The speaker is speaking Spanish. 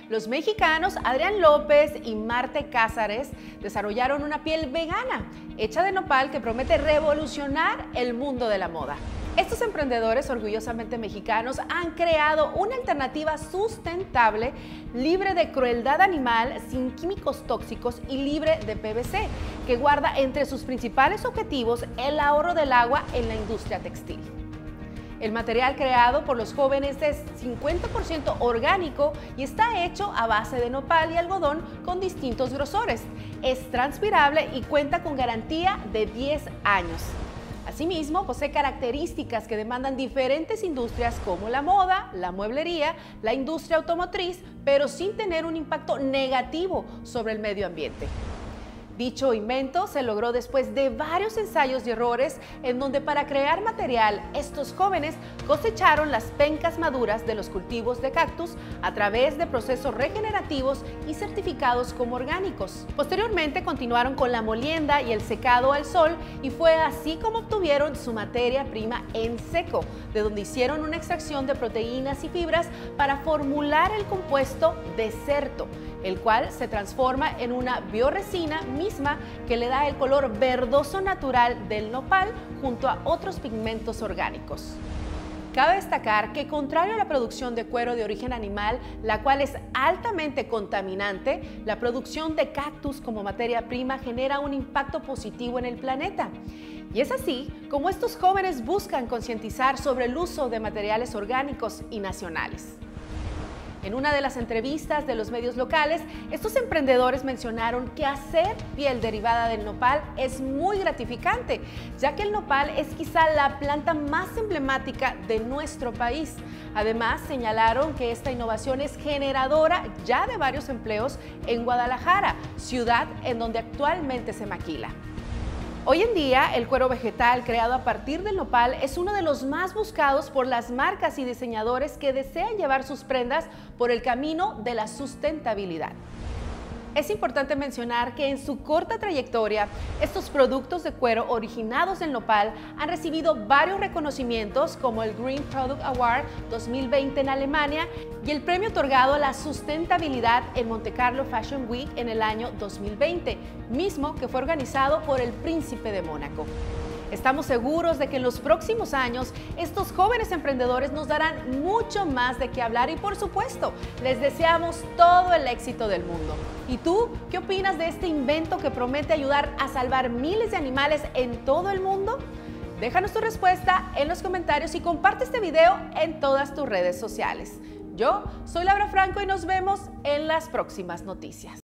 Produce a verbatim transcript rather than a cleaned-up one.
Los mexicanos Adrián López y Marte Cázares desarrollaron una piel vegana hecha de nopal que promete revolucionar el mundo de la moda. Estos emprendedores orgullosamente mexicanos han creado una alternativa sustentable, libre de crueldad animal, sin químicos tóxicos y libre de P V C, que guarda entre sus principales objetivos el ahorro del agua en la industria textil. El material creado por los jóvenes es cincuenta por ciento orgánico y está hecho a base de nopal y algodón con distintos grosores. Es transpirable y cuenta con garantía de diez años. Asimismo, posee características que demandan diferentes industrias como la moda, la mueblería, la industria automotriz, pero sin tener un impacto negativo sobre el medio ambiente. Dicho invento se logró después de varios ensayos y errores en donde para crear material estos jóvenes cosecharon las pencas maduras de los cultivos de cactus a través de procesos regenerativos y certificados como orgánicos. Posteriormente continuaron con la molienda y el secado al sol y fue así como obtuvieron su materia prima en seco, de donde hicieron una extracción de proteínas y fibras para formular el compuesto deserto, el cual se transforma en una bioresina misma que le da el color verdoso natural del nopal junto a otros pigmentos orgánicos. Cabe destacar que, contrario a la producción de cuero de origen animal, la cual es altamente contaminante, la producción de cactus como materia prima genera un impacto positivo en el planeta. Y es así como estos jóvenes buscan concientizar sobre el uso de materiales orgánicos y nacionales. En una de las entrevistas de los medios locales, estos emprendedores mencionaron que hacer piel derivada del nopal es muy gratificante, ya que el nopal es quizá la planta más emblemática de nuestro país. Además, señalaron que esta innovación es generadora ya de varios empleos en Guadalajara, ciudad en donde actualmente se maquila. Hoy en día, el cuero vegetal creado a partir del nopal es uno de los más buscados por las marcas y diseñadores que desean llevar sus prendas por el camino de la sustentabilidad. Es importante mencionar que en su corta trayectoria, estos productos de cuero originados del nopal han recibido varios reconocimientos como el Green Product Award dos mil veinte en Alemania y el premio otorgado a la sustentabilidad en Monte Carlo Fashion Week en el año dos mil veinte, mismo que fue organizado por el Príncipe de Mónaco. Estamos seguros de que en los próximos años estos jóvenes emprendedores nos darán mucho más de qué hablar y, por supuesto, les deseamos todo el éxito del mundo. ¿Y tú qué opinas de este invento que promete ayudar a salvar miles de animales en todo el mundo? Déjanos tu respuesta en los comentarios y comparte este video en todas tus redes sociales. Yo soy Laura Franco y nos vemos en las próximas noticias.